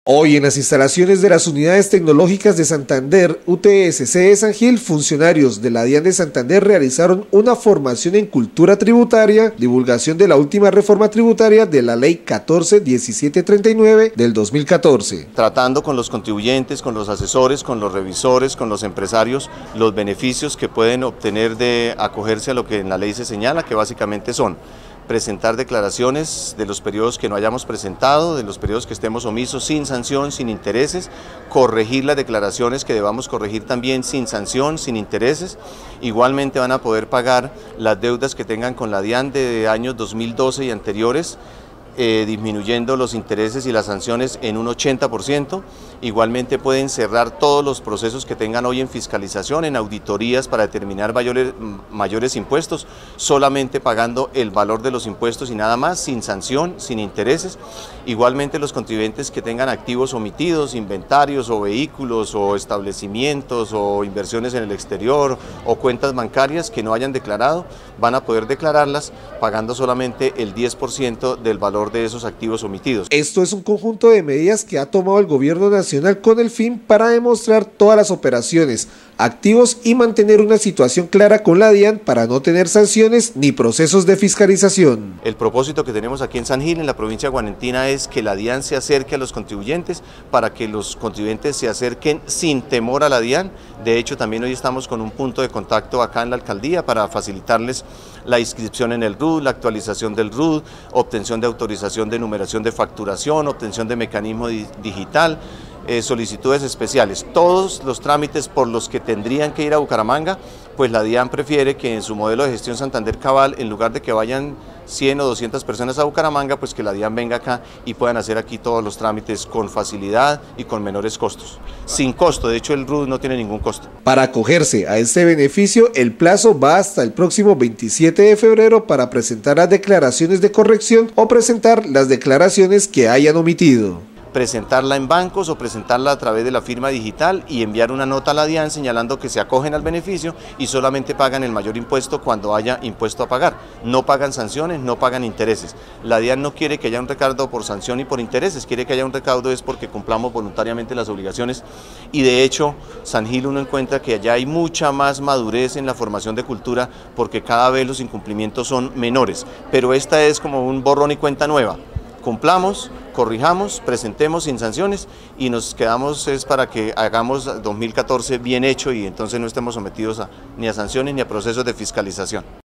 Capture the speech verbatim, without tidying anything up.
Hoy en las instalaciones de las Unidades Tecnológicas de Santander, U T S C de San Gil, funcionarios de la DIAN de Santander realizaron una formación en cultura tributaria, divulgación de la última reforma tributaria de la Ley catorce mil setecientos treinta y nueve del dos mil catorce. Tratando con los contribuyentes, con los asesores, con los revisores, con los empresarios, los beneficios que pueden obtener de acogerse a lo que en la ley se señala, que básicamente son presentar declaraciones de los periodos que no hayamos presentado, de los periodos que estemos omisos, sin sanción, sin intereses, corregir las declaraciones que debamos corregir también sin sanción, sin intereses. Igualmente van a poder pagar las deudas que tengan con la DIAN de años dos mil doce y anteriores, Eh, disminuyendo los intereses y las sanciones en un ochenta por ciento. Igualmente pueden cerrar todos los procesos que tengan hoy en fiscalización, en auditorías para determinar mayores, mayores impuestos, solamente pagando el valor de los impuestos y nada más, sin sanción, sin intereses. Igualmente los contribuyentes que tengan activos omitidos, inventarios o vehículos o establecimientos o inversiones en el exterior o cuentas bancarias que no hayan declarado, van a poder declararlas pagando solamente el diez por ciento del valor de esos activos omitidos. Esto es un conjunto de medidas que ha tomado el gobierno nacional con el fin para demostrar todas las operaciones, activos y mantener una situación clara con la DIAN para no tener sanciones ni procesos de fiscalización. El propósito que tenemos aquí en San Gil, en la provincia de Guanentina, es que la DIAN se acerque a los contribuyentes para que los contribuyentes se acerquen sin temor a la DIAN. De hecho, también hoy estamos con un punto de contacto acá en la alcaldía para facilitarles la inscripción en el R U D, la actualización del R U D, obtención de autorización de numeración de facturación, obtención de mecanismo digital, eh, solicitudes especiales. Todos los trámites por los que tendrían que ir a Bucaramanga, pues la DIAN prefiere que en su modelo de gestión Santander Cabal, en lugar de que vayan cien o doscientas personas a Bucaramanga, pues que la DIAN venga acá y puedan hacer aquí todos los trámites con facilidad y con menores costos. Sin costo, de hecho el R U D no tiene ningún costo. Para acogerse a este beneficio, el plazo va hasta el próximo veintisiete de febrero para presentar las declaraciones de corrección o presentar las declaraciones que hayan omitido. Presentarla en bancos o presentarla a través de la firma digital y enviar una nota a la DIAN señalando que se acogen al beneficio y solamente pagan el mayor impuesto cuando haya impuesto a pagar. No pagan sanciones, no pagan intereses. La DIAN no quiere que haya un recaudo por sanción y por intereses, quiere que haya un recaudo es porque cumplamos voluntariamente las obligaciones y de hecho San Gil uno encuentra que allá hay mucha más madurez en la formación de cultura porque cada vez los incumplimientos son menores, pero esta es como un borrón y cuenta nueva. Cumplamos, corrijamos, presentemos sin sanciones y nos quedamos es para que hagamos dos mil catorce bien hecho y entonces no estemos sometidos a, ni a sanciones ni a procesos de fiscalización.